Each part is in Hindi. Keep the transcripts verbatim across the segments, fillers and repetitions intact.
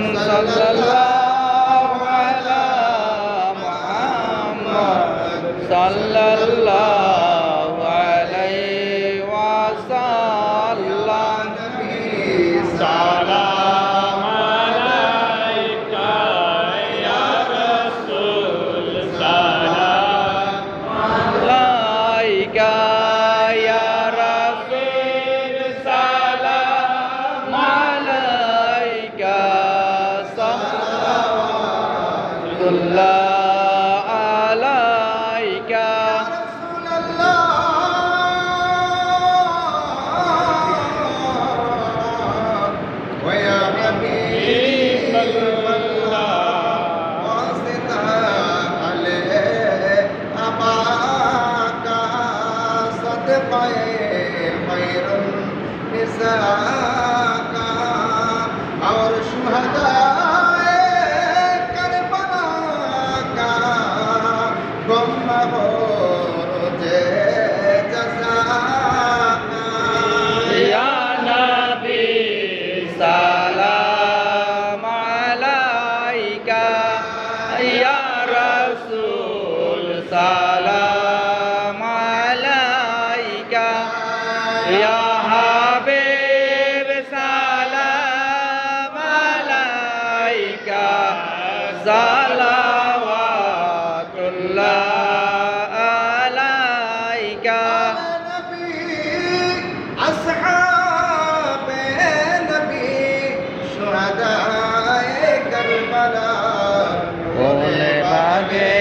sallallahu ala Muhammad sallallahu alaihi wasallam. Salam alaika ya Rasul, salam alaika ya Rasul, salam alaika salawatullah alaika और शुहदाए करबला का गुम हो रोजे जज़ा या नबी सलाम अलैका या रसूल सलाम अलैका या हबीब सलाम अलैका सलावतुल्लाह अलैका अस्हाबे नबी शुहदाए करबला बोले भागे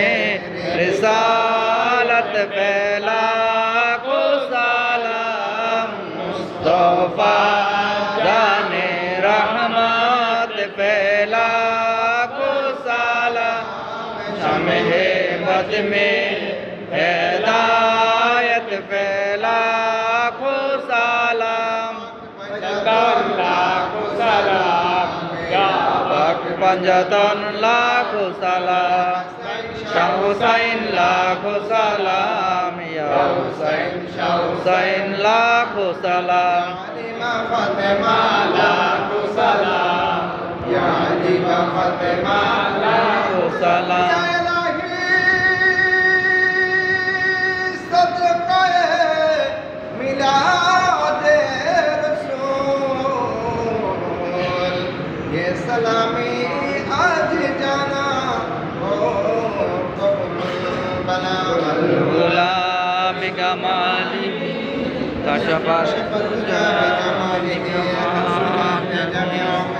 रिसालत पहला को सलाम मुस्तफा जाने रहमत पहला को सलाम शम्हे बद में हिदायत पहला को सलाम लाखो सलाम या पाक पंजतन लाखो सलाम शाह हुसैन लाखो सलाम या हुसैन शाह हुसैन लाखो सलाम फातिमा लाखो सलाम या अली फातिमा लाखो सलाम सलामी आज जाना हो बना गुलाब कमाली कशफा जमाली